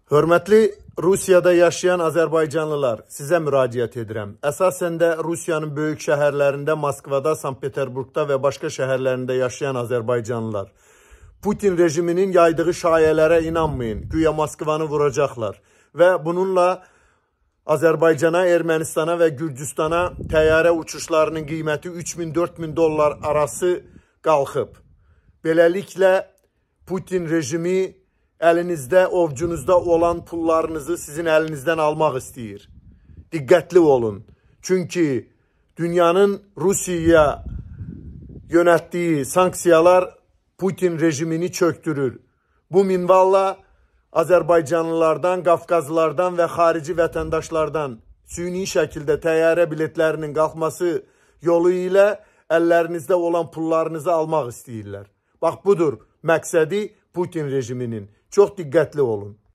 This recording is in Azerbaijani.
Hörmətli Rusiyada yaşayan Azərbaycanlılar, sizə müraciət edirəm. Əsasən də Rusiyanın böyük şəhərlərində, Moskvada, Sankt-Peterburqda və başqa şəhərlərində yaşayan Azərbaycanlılar. Putin rejiminin yaydığı şayələrə inanmayın. Güya Moskvanı vuracaqlar. Və bununla Azərbaycana, Ermənistana və Gürcüstana təyyarə uçuşlarının qiyməti 3000-4000 dollar arası qalxıb. Beləliklə Putin rejimi əlinizdə, ovcunuzda olan pullarınızı sizin əlinizdən almaq istəyir. Diqqətli olun. Çünki dünyanın Rusiyaya yönətdiyi sanksiyalar Putin rejimini çöktürür. Bu minvalla Azərbaycanlılardan, Qafqazlılardan və xarici vətəndaşlardan süni şəkildə təyyarə biletlərinin qalxması yolu ilə əllərinizdə olan pullarınızı almaq istəyirlər. Bax, budur məqsədi Putin rejiminin. Çox diqqətli olun.